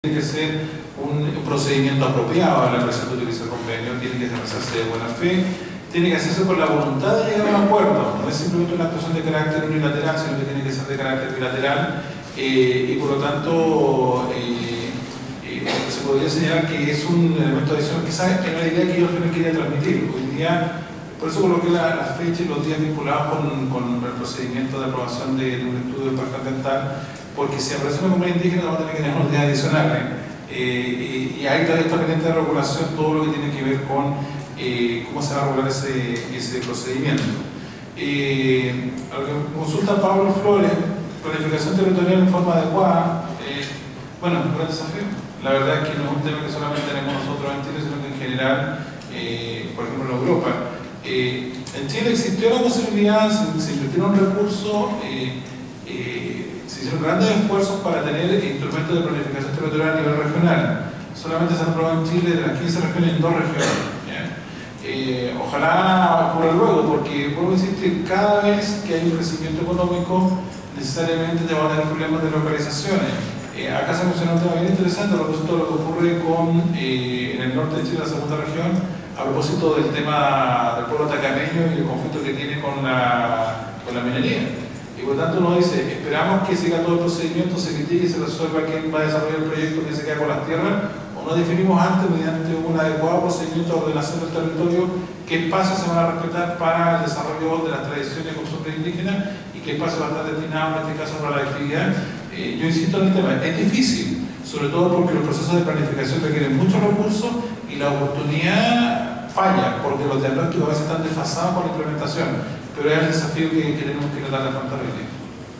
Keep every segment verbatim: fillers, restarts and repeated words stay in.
Tiene que ser un, un procedimiento apropiado a la empresa que utiliza el convenio, tiene que hacerse de buena fe, tiene que hacerse con la voluntad de llegar a un acuerdo, no es simplemente una actuación de carácter unilateral, sino que tiene que ser de carácter bilateral eh, y por lo tanto eh, eh, se podría señalar que es un elemento adicional, quizás es la idea que yo al final quería transmitir. Hoy día, por eso coloqué la, la fecha y los días vinculados con, con el procedimiento de aprobación de, de un estudio de impacto ambiental, porque si aparece una comunidad indígena vamos a tener que tener unos días adicionales. Eh, y, y ahí todavía está pendiente de regulación todo lo que tiene que ver con eh, cómo se va a regular ese, ese procedimiento. Eh, a lo que consulta Pablo Flores, planificación territorial en forma adecuada, eh, bueno, es un gran desafío. La verdad es que no es un tema que solamente tenemos nosotros en Chile, sino que en general, eh, por ejemplo en Europa. Eh, en Chile existió la posibilidad, se, se invirtieron recursos, eh, eh, se hicieron grandes esfuerzos para tener instrumentos de planificación territorial a nivel regional. Solamente se han aprobado en Chile de las quince regiones en dos regiones. Eh, ojalá ocurra luego, porque vuelvo a insistir, cada vez que hay un crecimiento económico, necesariamente te va a tener problemas de localizaciones. Eh, acá se menciona un tema bien interesante a propósito de lo que ocurre con, eh, en el norte de Chile, la segunda región, a propósito del tema del pueblo atacameño y el conflicto que tiene con la, con la minería. Y por tanto uno dice, esperamos que siga todo el procedimiento, se critique y se resuelva quién va a desarrollar el proyecto, quién se queda con las tierras, o no definimos antes, mediante un adecuado procedimiento de ordenación del territorio, qué espacios se van a respetar para el desarrollo de las tradiciones y costumbres indígenas y qué espacios van a estar destinados, en este caso, para la actividad. Eh, yo insisto en el tema, es difícil, sobre todo porque los procesos de planificación requieren muchos recursos y la oportunidad falla, porque los diagnósticos a veces están desfasados con la implementación. Pero es el desafío que, que tenemos que tratar de afrontar hoy día.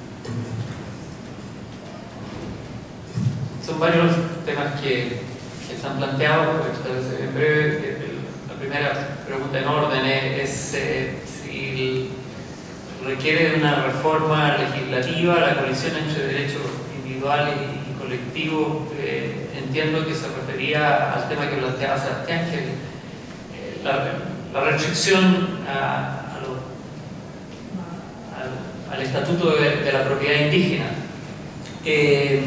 Son varios temas que, que se han planteado, pero en breve. La primera pregunta en orden es, es eh, si requiere de una reforma legislativa la colisión entre derechos individuales y, y colectivos. Eh, entiendo que se refería al tema que planteaba Sebastián, que eh, la, la restricción a al estatuto de, de la propiedad indígena. Eh,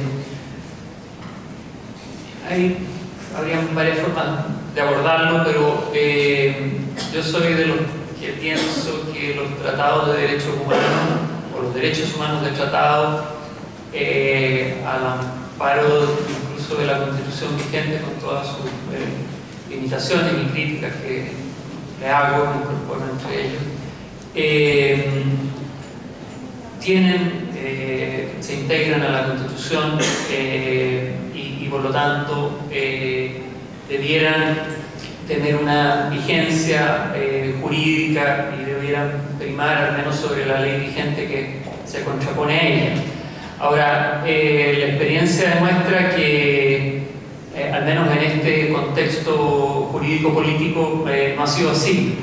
hay, habrían varias formas de abordarlo, pero eh, yo soy de los que pienso que los tratados de derechos humanos, o los derechos humanos del tratado, eh, al amparo incluso de la Constitución vigente, con todas sus eh, limitaciones y críticas que le hago, me incorporo entre ellos, eh, tienen, eh, se integran a la Constitución eh, y, y por lo tanto eh, debieran tener una vigencia eh, jurídica y debieran primar al menos sobre la ley vigente que se contrapone a ella. Ahora, eh, la experiencia demuestra que eh, al menos en este contexto jurídico-político eh, no ha sido así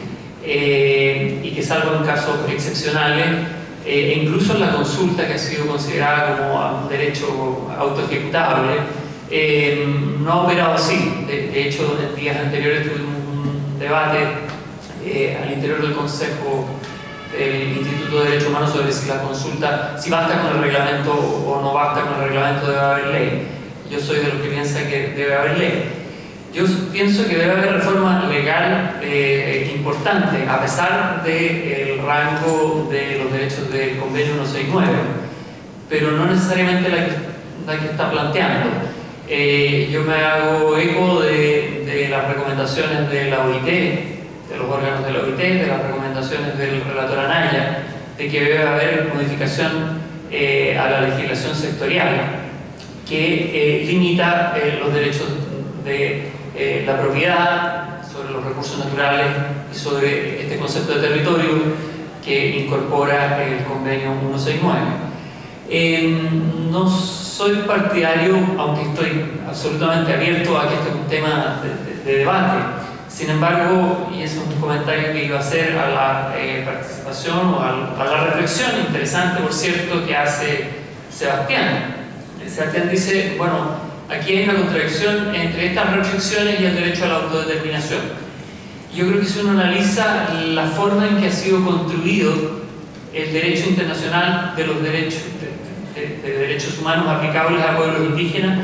eh, y que salvo en casos excepcionales, e eh, incluso en la consulta, que ha sido considerada como un derecho autoejecutable, eh, no ha operado así. De, de hecho, en días anteriores tuvimos un debate eh, al interior del Consejo del Instituto de Derechos Humanos sobre si la consulta, si basta con el reglamento o no basta con el reglamento, debe haber ley. Yo soy de los que piensa que debe haber ley. Yo pienso que debe haber reforma legal eh, importante, a pesar del rango de los derechos del convenio ciento sesenta y nueve, pero no necesariamente la que, la que está planteando. Eh, yo me hago eco de, de las recomendaciones de la O I T, de los órganos de la O I T, de las recomendaciones del relator Anaya, de que debe haber modificación eh, a la legislación sectorial que eh, limita eh, los derechos de Eh, la propiedad, sobre los recursos naturales y sobre este concepto de territorio que incorpora el convenio ciento sesenta y nueve. Eh, no soy partidario, aunque estoy absolutamente abierto a que este es un tema de, de, de debate. Sin embargo, y ese es un comentario que iba a hacer a la eh, participación o a, a la reflexión interesante, por cierto, que hace Sebastián. Sebastián dice, bueno, aquí hay una contradicción entre estas restricciones y el derecho a la autodeterminación. Yo creo que si uno analiza la forma en que ha sido construido el derecho internacional de los derechos, de, de, de derechos humanos aplicables a pueblos indígenas,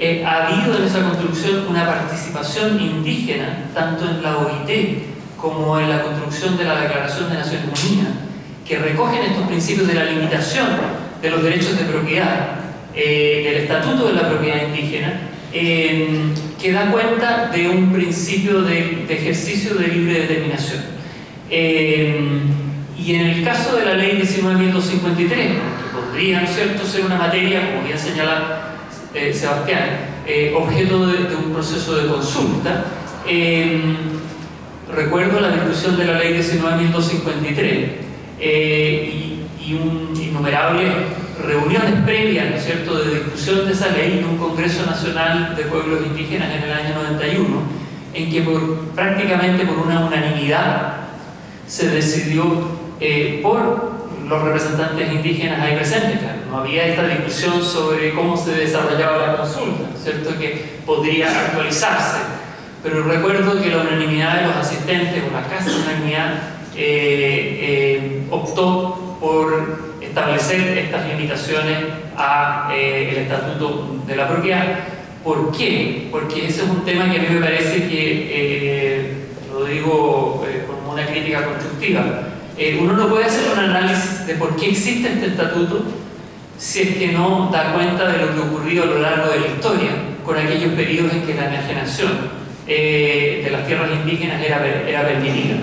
eh, ha habido en esa construcción una participación indígena, tanto en la O I T como en la construcción de la Declaración de Naciones Unidas, que recogen estos principios de la limitación de los derechos de propiedad, eh, del Estatuto de la Propiedad Indígena, eh, que da cuenta de un principio de, de ejercicio de libre determinación. Eh, y en el caso de la Ley diecinueve mil doscientos cincuenta y tres, que podría, ¿no es cierto?, ser una materia, como bien señala eh, Sebastián, eh, objeto de, de un proceso de consulta, eh, recuerdo la discusión de la Ley diecinueve mil doscientos cincuenta y tres eh, y, y un innumerable reuniones previas, ¿no es cierto?, de discusión de esa ley en un Congreso Nacional de Pueblos Indígenas en el año noventa y uno, en que por, prácticamente por una unanimidad se decidió eh, por los representantes indígenas ahí presentes. Claro, no había esta discusión sobre cómo se desarrollaba la consulta, ¿no es cierto?, que podría actualizarse, pero recuerdo que la unanimidad de los asistentes, o la casi unanimidad, eh, eh, optó por establecer estas limitaciones a eh, el Estatuto de la Propiedad. ¿Por qué? Porque ese es un tema que a mí me parece que, eh, lo digo eh, como una crítica constructiva, eh, uno no puede hacer un análisis de por qué existe este estatuto si es que no da cuenta de lo que ocurrió a lo largo de la historia con aquellos periodos en que la enajenación eh, de las tierras indígenas era, era permitida.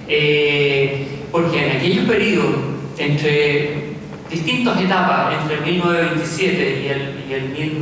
Eh, porque en aquellos periodos, entre distintas etapas, entre el mil novecientos veintisiete y el, y el mil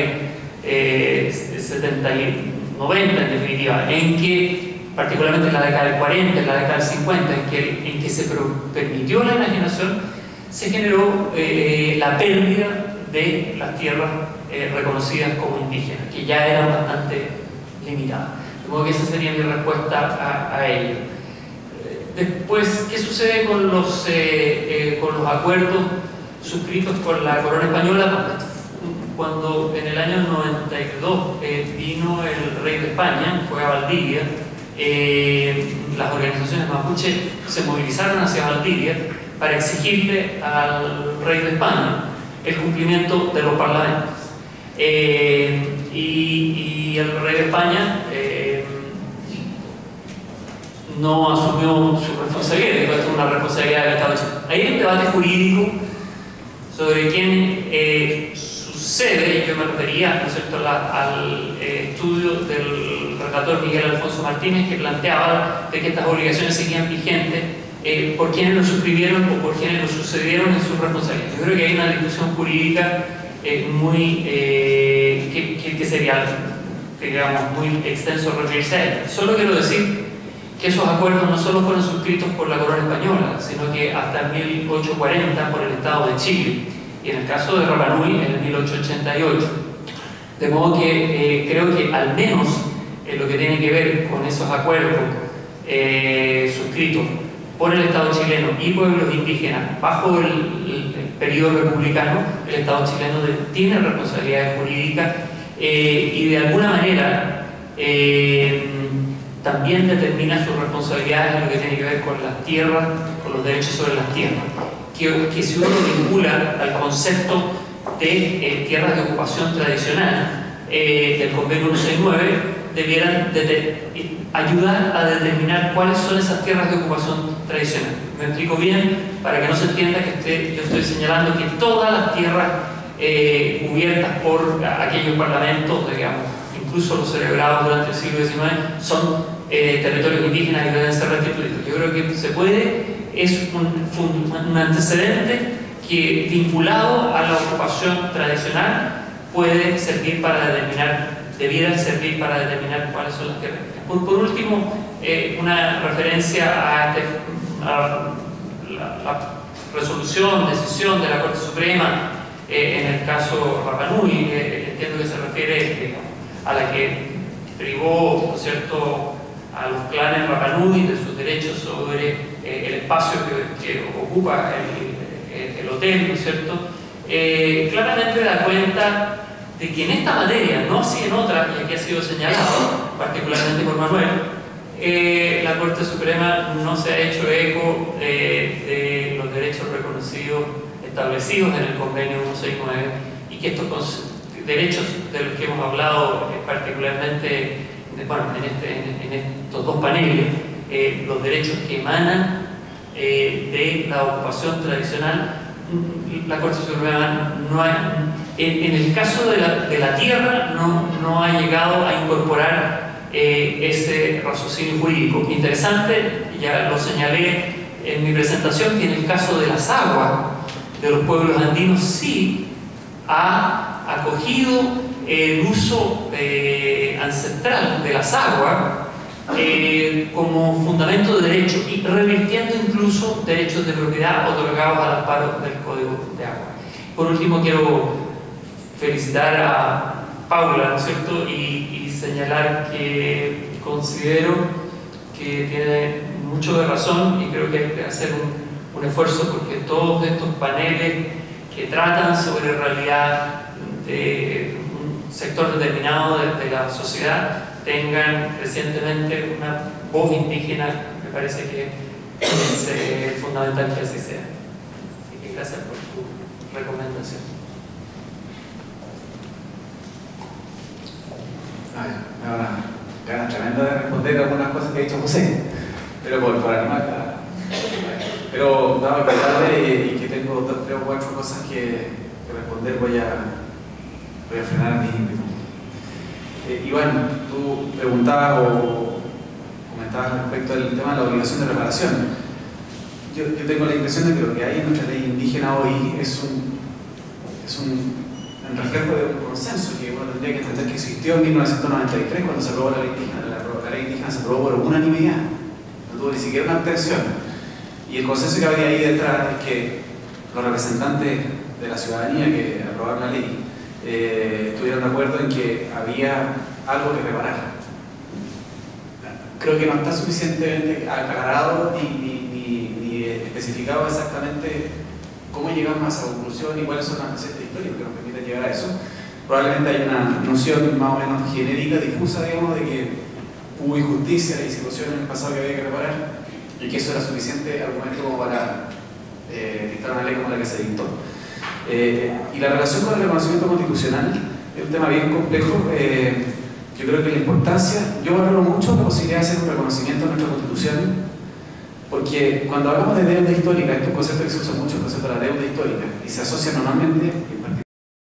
novecientos noventa en definitiva, en que, particularmente en la década del cuarenta, en la década del cincuenta, en que, en que se permitió la enajenación, se generó eh, la pérdida de las tierras eh, reconocidas como indígenas, que ya eran bastante limitadas. De modo que esa sería mi respuesta a, a ello. Después, ¿qué sucede con los, eh, eh, con los acuerdos suscritos con la corona española? Cuando en el año noventa y dos eh, vino el rey de España, fue a Valdivia, eh, las organizaciones mapuche se movilizaron hacia Valdivia para exigirle al rey de España el cumplimiento de los parlamentos. Eh, y, y el rey de España eh, no asumió su responsabilidad, dijo que es una responsabilidad del Estado de Chile. Hay un debate jurídico sobre quién eh, sucede, y yo me refería, ¿no es cierto?, la, al eh, estudio del relator Miguel Alfonso Martínez, que planteaba de que estas obligaciones seguían vigentes eh, por quienes lo suscribieron o por quienes lo sucedieron en sus responsabilidades. Yo creo que hay una discusión jurídica eh, muy eh, que, que, que sería, digamos, muy extenso referirse a ella. Solo quiero decir que esos acuerdos no solo fueron suscritos por la corona española, sino que hasta mil ochocientos cuarenta por el Estado de Chile, y en el caso de Rapa Nui en el mil ochocientos ochenta y ocho. De modo que eh, creo que al menos en lo que tiene que ver con esos acuerdos eh, suscritos por el Estado chileno y pueblos indígenas bajo el, el, el periodo republicano, el Estado chileno de, tiene responsabilidades jurídicas eh, y de alguna manera eh, también determina sus responsabilidades en lo que tiene que ver con las tierras, con los derechos sobre las tierras, que, que si uno lo vincula al concepto de eh, tierras de ocupación tradicional eh, del Convenio ciento sesenta y nueve, debieran de, de, ayudar a determinar cuáles son esas tierras de ocupación tradicional. Me explico bien, para que no se entienda que esté, yo estoy señalando que todas las tierras eh, cubiertas por aquellos parlamentos, digamos, incluso los celebrados durante el siglo diecinueve, son Eh, territorios indígenas que deben ser restituidos. Yo creo que se puede, es un, un, un antecedente que, vinculado a la ocupación tradicional, puede servir para determinar, debiera servir para determinar cuáles son las tierras. Por, por último, eh, una referencia a, este, a la, la resolución, decisión de la Corte Suprema eh, en el caso Rapa Nui, eh, entiendo que se refiere eh, a la que privó, ¿no es cierto?, a los clanes Rapa Nui de sus derechos sobre eh, el espacio que, que ocupa el, el, el hotel, ¿no es cierto? Eh, claramente da cuenta de que en esta materia, no así en otras, y aquí ha sido señalado, particularmente por Manuel, eh, la Corte Suprema no se ha hecho eco eh, de los derechos reconocidos establecidos en el Convenio ciento sesenta y nueve, y que esto derechos de los que hemos hablado eh, particularmente bueno, en, este, en, en estos dos paneles, eh, los derechos que emanan eh, de la ocupación tradicional, la Corte Suprema no ha, en, en el caso de la, de la tierra no, no ha llegado a incorporar eh, ese raciocinio jurídico. Interesante, ya lo señalé en mi presentación, que en el caso de las aguas de los pueblos andinos sí ha acogido el uso eh, ancestral de las aguas eh, como fundamento de derecho y revirtiendo incluso derechos de propiedad otorgados al amparo del Código de Agua. Por último, quiero felicitar a Paula, ¿no es cierto?, y, y señalar que considero que tiene mucho de razón y creo que hay que hacer un, un esfuerzo porque todos estos paneles que tratan sobre realidad de un sector determinado de, de la sociedad tengan recientemente una voz indígena. Me parece que es eh, fundamental que así sea. Así que gracias por tu recomendación. Ay, me da una gana tremenda de responder algunas cosas que ha dicho José, pero por, por animar. Pero dado que tarde y que tengo dos, tres o cuatro cosas que, que responder, voy a, voy a frenar mis ímpetus. Eh, Iván, tú preguntabas o comentabas respecto al tema de la obligación de reparación. Yo, yo tengo la impresión de que lo que hay en nuestra ley indígena hoy es un, es un, un reflejo de un consenso que uno tendría que entender que existió en mil novecientos noventa y tres cuando se aprobó la ley indígena. La, la ley indígena se aprobó por unanimidad, no tuvo ni siquiera una abstención. Y el consenso que habría ahí detrás es que los representantes de la ciudadanía que aprobaron la ley eh, estuvieron de acuerdo en que había algo que reparar. Creo que no está suficientemente aclarado ni, ni, ni, ni especificado exactamente cómo llegamos a esa conclusión y cuáles son las recetas históricas que nos permiten llegar a eso. Probablemente hay una noción más o menos genérica, difusa, digamos, de que hubo injusticia y situaciones en el pasado que había que reparar, y que eso era suficiente argumento como para eh, dictar una ley como la que se dictó. Eh, y la relación con el reconocimiento constitucional es un tema bien complejo. Eh, yo creo que la importancia, yo valoro mucho la posibilidad de hacer un reconocimiento de nuestra Constitución, porque cuando hablamos de deuda histórica, este es un concepto que se usa mucho, el concepto de la deuda histórica, y se asocia normalmente, en particular